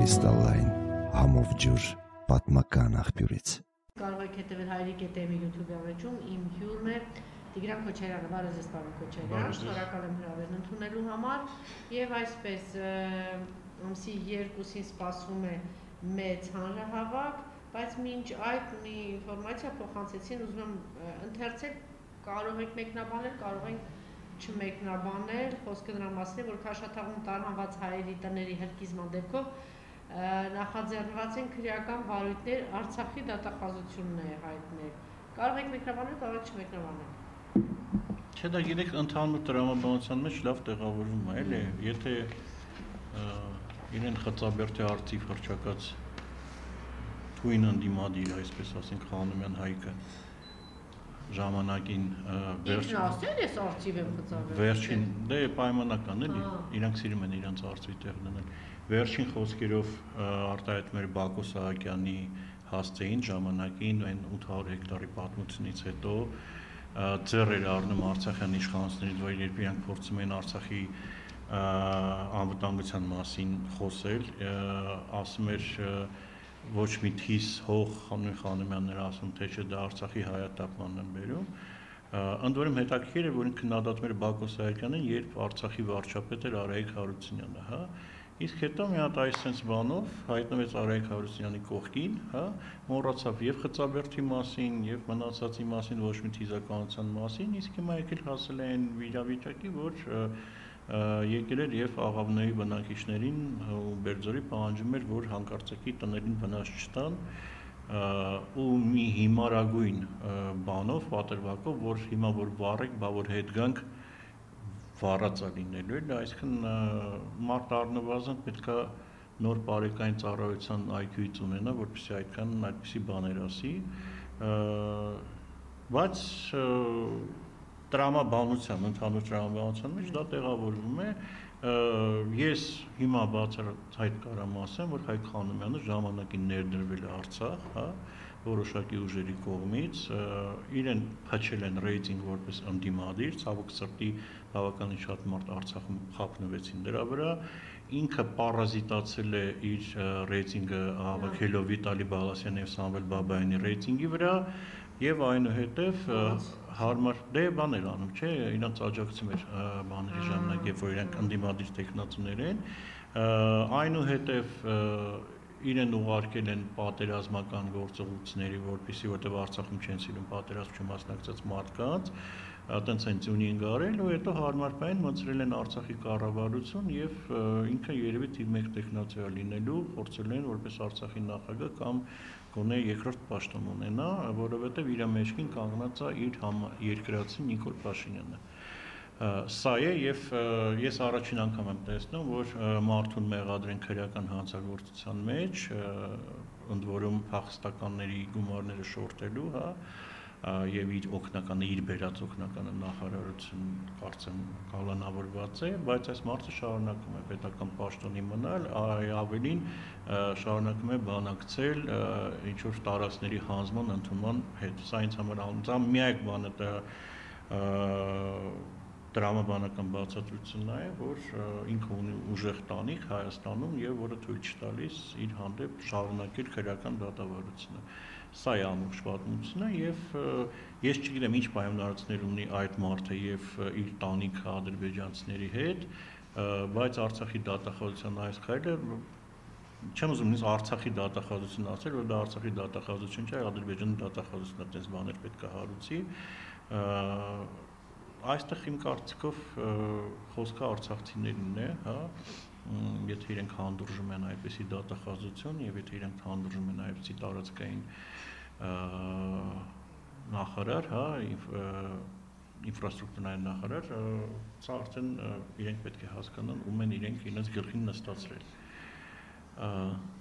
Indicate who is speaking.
Speaker 1: կրիստալային համով ջուր պատմական աղբյուրից։
Speaker 2: Կարող եք հետևել Հայրիկ.am-ի YouTube ամեջում, իմ հյուրն է Տիգրան Քոչարյանը, բարև ձեզ պարոն Քոչարյան, շնորհակալ եմ հրավերն ընդունելու համար եւ այսպես ամսի 2-ին սպասվում է մեծ հանրահավաք, բայց մինչ այդ մի ինֆորմացիա փոխանցեցին, ուզում եմ ընթերցել, կարող եք մեկնաբանել, կարող ենք չմեկնաբանել, խոսքը նրա մասին է, որ Քաշաթաղում տարանված հայերի տների հրկիզման դեպքով նախաձեռնված են քրեական վարույթներ, Արցախի դատախազությունն է հայտնել։ Կարող եք մեկնաբանել, կարող եք չմեկնաբանել։
Speaker 3: Չէ, դա գիտեք, ընդհանուր տրամաբանության մեջ լավ տեղավորվում է, էլի, եթե իրեն Խծաբերդի արծիվ հռչակած թույն ընդդիմադիր, այսպես ասենք, Խանոմյան Հայկը ժամանակին
Speaker 2: Ինչն ասել ես արծիվ եմ Խծաբերդի։
Speaker 3: Վերջին, դե պայմանական էլի, իրանք սիրում են իրանց արծվի տեղ դնել։ Վերջին խոսքերով արտահայտում էր Բակո Սահակյանի հասցեին ժամանակին այն 800 հեկտարի պատմությունից հետո ձեռ էր առնում Արցախյան իշխանություններից, որ երբ իրանք փորձում են Արցախի անվտանգության մասին խոսել, ասում էր ոչ մի թիս հող Խանոմյանները ասում թե չէ դա Արցախի հայատապմանն են բերում։ Ընդ որում հետաքրքիր է, որ քննադատում էր Բակո Սահակյանին, երբ Արցախի վարչապետ էր Արայիկ Հարությունյանը, հա։ Իսկ հետո մի հատ այսպես բանով հայտնվեց Արայիկ Հարությունյանի կողքին, հա, մոռացավ եւ Խծաբերդի մասին, եւ մնացածի մասին, ոչ մի թիզականության մասին, իսկ հիմա եկել հասել են վիճակի, որ եկել էր եւ աղավնոյի բնակիչներին ու Բերձորի պահանջում էր, որ հանկարծակի տներին վնաս չտան ու մի հիմարագույն բանով, պատրվակով, որ հիմա որ վառեք, բա որ հետ գանք վառածա լինելու է, այսինքն մարդ առնվազն պետքա նոր բարեկային ծառայության IQ-ից ունենա, որպեսզի այդպիսի բաներ ասի, բայց տրամաբանության, ընդհանուր տրամաբանության մեջ դա տեղավորվում է, ես հիմա բացահայտ կարամ ասեմ, որ Հայկ Խանոմյանը ժամանակին ներդրվել է Արցախ, հա, որոշակի ուժերի կողմից, իրեն փչել են ռեյտինգ որպես ընդդիմադիր, ցավոք սրտի բավականին շատ մարդ Արցախում խափնվեցին դրա վրա, ինքը պարազիտացել է իր ռեյտինգը հավաքելով Վիտալի Բալասյանի եւ Սամվել Բաբայանի ռեյտինգի վրա եւ այնուհետեւ հարմար դե բաներ անում, չէ, իրանց աջակցում էր բաների ժամանակ, երբ որ իրանք ընդդիմադիր տեխնացուներ են, այնուհետեւ իրեն ուղարկել են պատերազմական գործողությունների, որտեղ Արցախում չեն սիրում պատերազմ չմասնակցած մարդկանց, այտենց են ծունին գարել ու հետո հարմար պայն մտցրել են Արցախի կառավարություն եւ ինքը երևի թիվ 1 տեխնացիա լինելու փորձել են որպես Արցախի նախագահ կամ գոնե երկրորդ պաշտոն ունենա, որովհետեւ իր մեջքին կանգնած է իր երկրացի Նիկոլ Փաշինյանը։ Սա է եւ ես առաջին անգամ եմ տեսնում, որ մարդուն մեղադրեն քրեական հանցագործության մեջ, ընդ որում փախստականների գումարները շորտելու, հա, եւ իր օգնականը, իր բերած օգնականը նախարարություն կարծեմ կալանավորված է, բայց այս մարդը շարունակում է պետական պաշտոնի մնալ, ավելին շարունակում է բանակցել ինչ որ տարածքների հանձնման ընդունման հետ։ Սա ինձ համար միակ բանը դա տրամաբանական բացատրությունն է, որ ինքը ունի ուժեղ տանիք Հայաստանում եւ որը թույլ չտալիս իր հանդեպ շարունակել քրեական դատավարությունը։ Սա է ամբողջ պատմությունը եւ ես չգիտեմ ինչ պայմանավորվածներ ունի այդ մարդը եւ իր տանիքը ադրբեջանցիների հետ, բայց Արցախի դատախազության այս քայլը չեմ ուզում նույնիսկ Արցախի դատախազություն ասել, որ դա Արցախի դատախազություն չէ, Ադրբեջանի դատախազությունն է, այդպես բաներ պետք է հարուցի։ Այստեղ իմ կարծիքով խոսքը արցախցիներին է, հա, եթե իրենք հանդուրժում են այդպիսի դատախազություն եւ եթե իրենք հանդուրժում են այդպիսի տարածքային նախարար, հա, ինֆրաստրուկտուրային նախարար, սա արդեն իրենք պետք է հասկանան ում են իրենք իրենց գլխին նստացրել։